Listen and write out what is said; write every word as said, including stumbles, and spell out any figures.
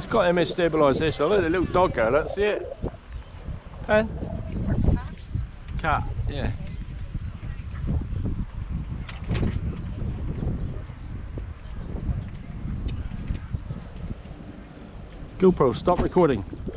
It's got image stabilisation. Look at the little dog go, let's see it. Pen? Cat, yeah. GoPro, stop recording.